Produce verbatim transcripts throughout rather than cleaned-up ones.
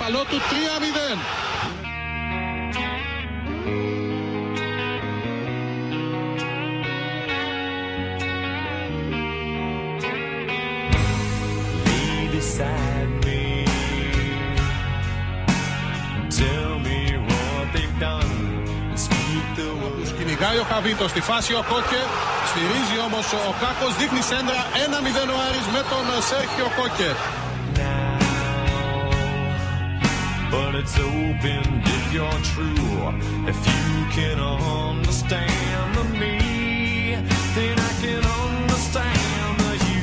αντίπαλό του τρία μηδέν. Τους κυνηγάει ο Χαβίτος στη φάση ο Κόκε, στηρίζει όμως ο Κάκος, δείχνει σέντρα, ένα μηδέν ο Άρης με τον Σέρχιο Κόκε. But it's open if you're true. If you can understand me, then I can understand you.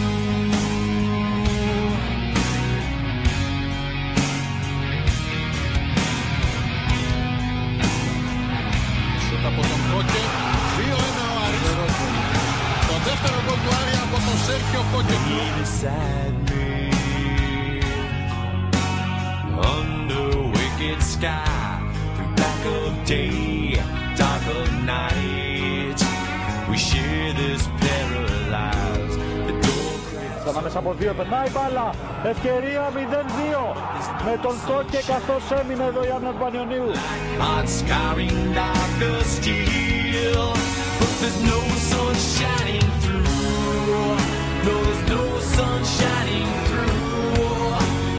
Σούτα από τον Κόκε, δύο ένα ο Άρης. Το δεύτερο γκολ του Άρη από τον Σέρχιο Κόκε. Under wicked sky, through black of day, dark of night, we share this paralyzed. The door cracks. Ανάμεσα από δύο περνάει μπάλα, ευκαιρία μηδέν δύο με τον Κόκε καθώς έμεινε εδώ η άμυνα του Πανιωνίου. Heart scarring dark as steel, but there's no sun shining through. No, there's no sun shining through.